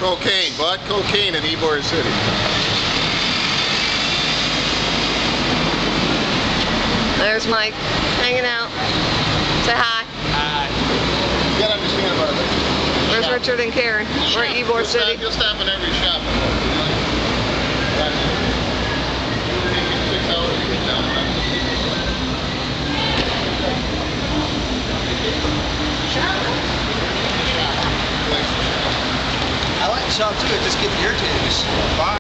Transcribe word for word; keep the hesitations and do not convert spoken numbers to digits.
Cocaine, bought cocaine in Ybor City. There's Mike, hanging out. Say hi. Hi. You gotta understand about this. Where's shop. Richard and Karen? We're at Ybor City. You'll stop in every shop. I like the shop too, it's just getting irritated.